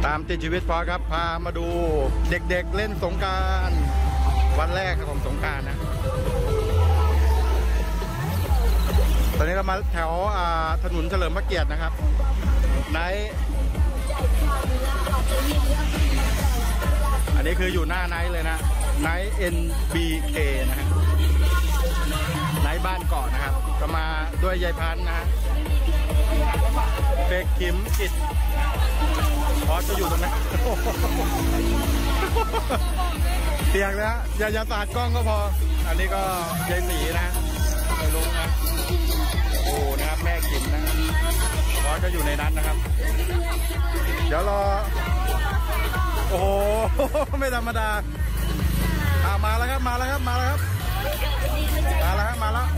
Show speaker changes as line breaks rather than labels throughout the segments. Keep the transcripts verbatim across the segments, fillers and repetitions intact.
ามติดชีวิตพอครับพามาดูเด็กๆเล่นสงกรานต์วันแรกของสงกรานต์นะตอนนี้เรามาแถวถนนเฉลิมพระเกียรตินะครับไนท์อันนี้คืออยู่หน้าไนท์เลยนะไนท์ เอ็น บี เค นะฮะไนท์บ้านเกาะนะครับก็มาด้วยยายพันธ์นะฮะเบกขิมกิจพอจะอยู่ตรงนั้นเตียงนะอย่าอย่าสาดกล้องก็พออันนี้ก็ยายสีนะไม่รู้นะโอ้นะครับแม่ขิมนะพอจะอยู่ในนั้นนะครับเดี๋ยวรอโอ้โหไม่ธรรมดาอ่ามาแล้วครับมาแล้วครับมาแล้วครับมาแล้วครับมาแล้ว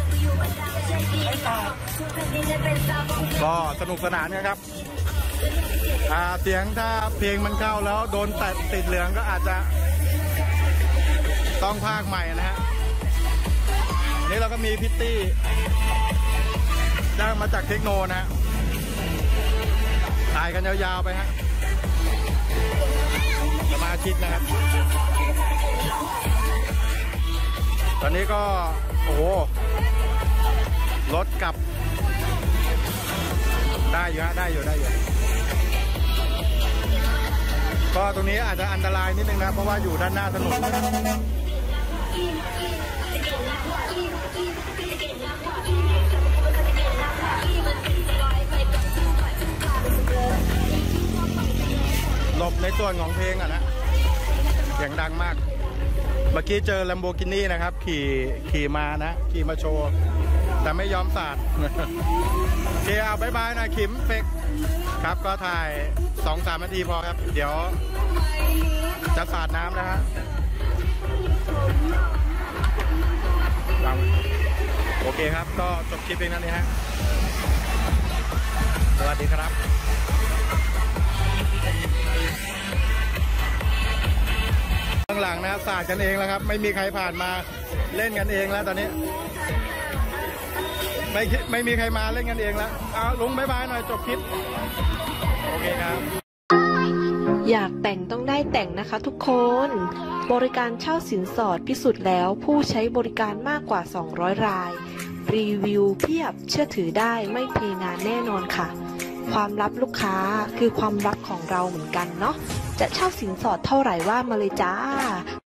ก็สนุกสนานนะครับอ่าเสียงถ้าเพลงมันเข้าแล้วโดนแตะติดเหลืองก็อาจจะต้องพากใหม่นะฮะนี่เราก็มีพิตตี้จ้างมาจากเทคโนนะฮะถ่ายกันยาวๆไปฮะสมาชิกนะครับตอนนี้ก็โอ้โหรถกลับได้อยู่ฮะได้อยู่ได้อยู่ก็ตรงนี้อาจจะอันตรายนิดนึงนะเพราะว่าอยู่ด้านหน้าถนนหลบในส่วนของเพลงอ่ะนะเสียงดังมากเมื่อกี้เจอ Lamborghini นะครับขี่ขี่มานะขี่มาโชว์แต่ไม่ยอมสาดโอเคเอาบายบายนะขิมเฟกครับก็ถ่าย สองถึงสาม นาทีพอครับเดี๋ยวจะสาดน้ำนะฮะโอเคครับก็จบคลิปเองนั่นเองฮะสวัสดีครับข้างหลังนะสาดกันเองแล้วครับไม่มีใครผ่านมาเล่นกันเองแล้วตอนนี้ไม่ไม่มีใครมาเล่นกันเองแล้วเอาลุงบายบายหน่อยจบคลิปโอเคครับ
อยากแต่งต้องได้แต่งนะคะทุกคนบริการเช่าสินสอดพิสูจน์แล้วผู้ใช้บริการมากกว่าสองร้อยรายรีวิวเพียบเชื่อถือได้ไม่เทนานแน่นอนค่ะความลับลูกค้าคือความลับของเราเหมือนกันเนาะจะเช่าสินสอดเท่าไหร่ว่ามาเลยจ้า